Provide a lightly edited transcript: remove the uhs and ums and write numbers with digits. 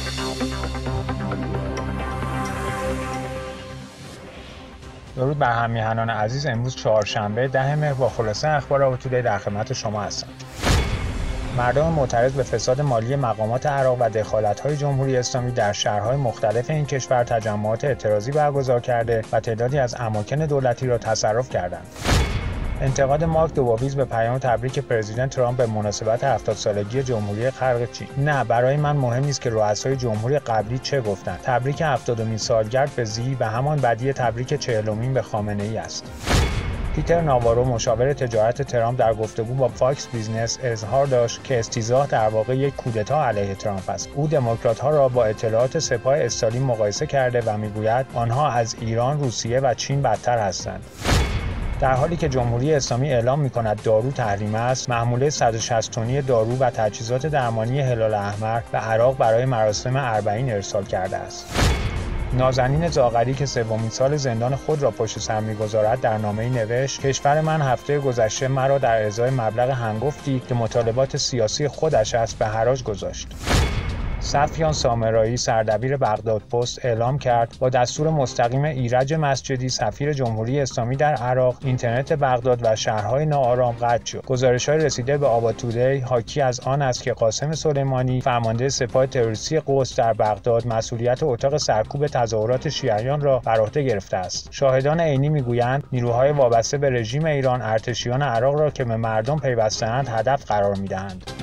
درود بر هم میهنان عزیز. امروز چهارشنبه 10 مهر با خلاصه اخبار آبتودی در خدمت شما هستم. مردم معترض به فساد مالی مقامات عراق و دخالت‌های جمهوری اسلامی در شهرهای مختلف این کشور تجمعات اعتراضی برگزار کرده و تعدادی از اماکن دولتی را تصرف کردند. انتقاد مارک دوباویز به پیام تبریک پرزیدنت ترامپ به مناسبت 70 سالگی جمهوری خلق چین. نه، برای من مهم نیست که رؤسای جمهوری قبلی چه گفتند. تبریک 70مین سالگرد به زی و همان بدی تبریک 40مین به خامنه‌ای است. پیتر ناوارو مشاور تجارت ترامپ در گفتگو با فاکس بیزنس اظهار داشت که استیضاح در واقع یک کودتا علیه ترامپ است. او دموکرات‌ها را با اطلاعات سپاه استالین مقایسه کرده و میگوید آنها از ایران، روسیه و چین بدتر هستند. در حالی که جمهوری اسلامی اعلام می‌کند دارو تحریم است، محموله 160 تنی دارو و تجهیزات درمانی هلال احمر به عراق برای مراسم اربعین ارسال کرده است. نازنین زاغری که سومین سال زندان خود را پشت سر می‌گذارد در نامه‌ای نوشت: کشور من هفته گذشته مرا در ازای مبلغ هنگفتی که مطالبات سیاسی خودش است به حراج گذاشت. سفیان سامرایی سردبیر بغداد پست اعلام کرد با دستور مستقیم ایرج مسجدی سفیر جمهوری اسلامی در عراق اینترنت بغداد و شهرهای ناآرام قطع شد. گزارش‌های رسیده به آبادتودی حاکی از آن است که قاسم سلیمانی فرمانده سپاه تروریستی قدس در بغداد مسئولیت اتاق سرکوب تظاهرات شیعیان را بر عهده گرفته است. شاهدان عینی میگویند نیروهای وابسته به رژیم ایران ارتشیان عراق را که به مردم پیوسته‌اند هدف قرار می‌دهند.